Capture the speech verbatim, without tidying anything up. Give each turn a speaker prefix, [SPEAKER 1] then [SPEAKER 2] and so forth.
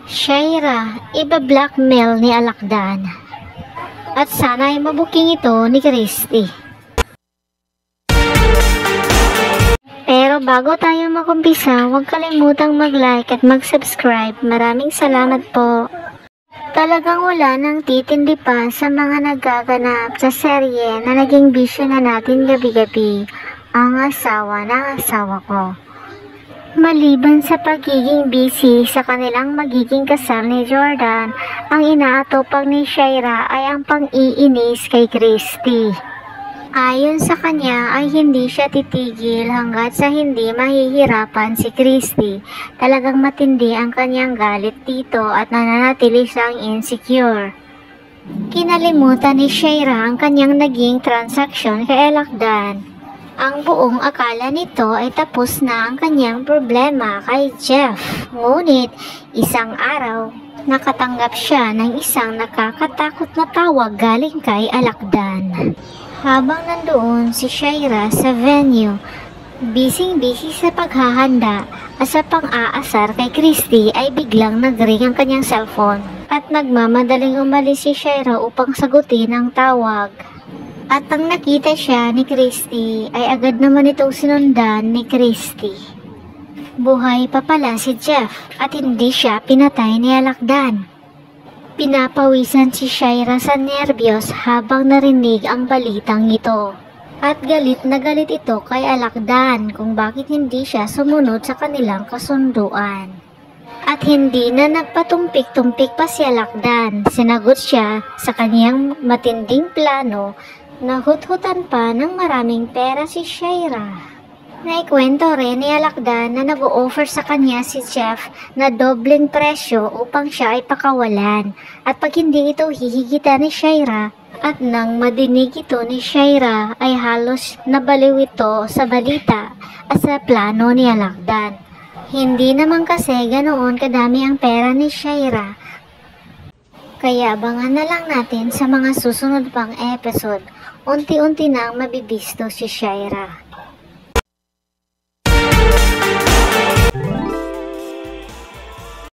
[SPEAKER 1] Shaira, iba-blackmail ni Alakdan. At sana ay mabuking ito ni Christy. Pero bago tayo magumpisa, huwag kalimutang mag-like at mag-subscribe. Maraming salamat po. Talagang wala nang titindi pa sa mga nagaganap sa serye na naging bisyo na natin gabi-gabi, ang asawa ng asawa ko. Maliban sa pagiging busy sa kanilang magiging kasal ni Jordan, ang inaatupag ni Shaira ay ang pang-iinis kay Christy. Ayon sa kanya ay hindi siya titigil hanggat sa hindi mahihirapan si Christy. Talagang matindi ang kanyang galit dito at nananatili siyang insecure. Kinalimutan ni Shaira ang kanyang naging transaksyon kay Alakdan. Ang buong akala nito ay tapos na ang kanyang problema kay Jeff. Ngunit isang araw, nakatanggap siya ng isang nakakatakot na tawag galing kay Alakdan. Habang nandoon si Shaira sa venue, busy-busy sa paghahanda at sa pang-aasar kay Christy ay biglang nag-ring ang kanyang cellphone at nagmamadaling umalis si Shaira upang sagutin ang tawag. At ang nakita siya ni Christy ay agad naman itong sinundan ni Christy. Buhay pa pala si Jeff at hindi siya pinatay ni Alakdan. Pinapawisan si Shaira sa nerbiyos habang narinig ang balitang ito. At galit na galit ito kay Alakdan kung bakit hindi siya sumunod sa kanilang kasunduan. At hindi na nagpatumpik-tumpik pa si Alakdan. Sinagot siya sa kaniyang matinding plano na hut-hutan pa ng maraming pera si Shaira. Naikwento rin ni Alakdan na nag-o-offer sa kanya si Jeff na dobleng presyo upang siya ay pakawalan. At pag hindi ito hihigitan ni Shaira, at nang madinig ito ni Shaira ay halos nabaliw ito sa balita at sa plano ni Alakdan. Hindi naman kasi ganoon kadami ang pera ni Shaira. Kaya abangan na lang natin sa mga susunod pang episode. Unti-unti nang mabibisto si Shaira.